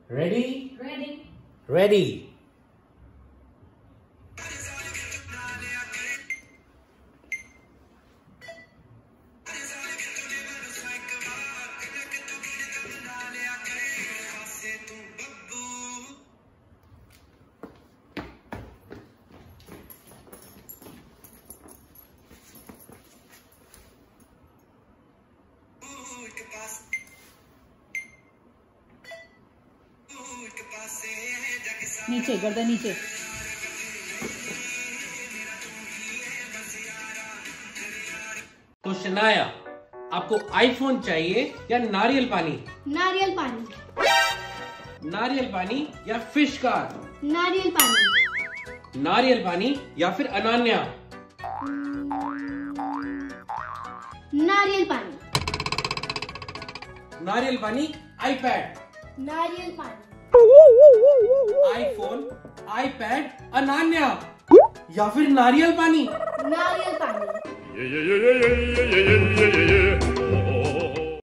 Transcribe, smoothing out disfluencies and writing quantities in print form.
Ready ready ready. नीचे गर्दन नीचे। तो शनाया, आपको आईफोन चाहिए या नारियल पानी? नारियल पानी। नारियल पानी या फिश कार? नारियल पानी। नारियल पानी या फिर अनान्या? नारियल पानी। नारियल पानी आईपैड? नारियल पानी। आईफोन, आईपैड, अनान्या या फिर नारियल पानी? नारियल पानी।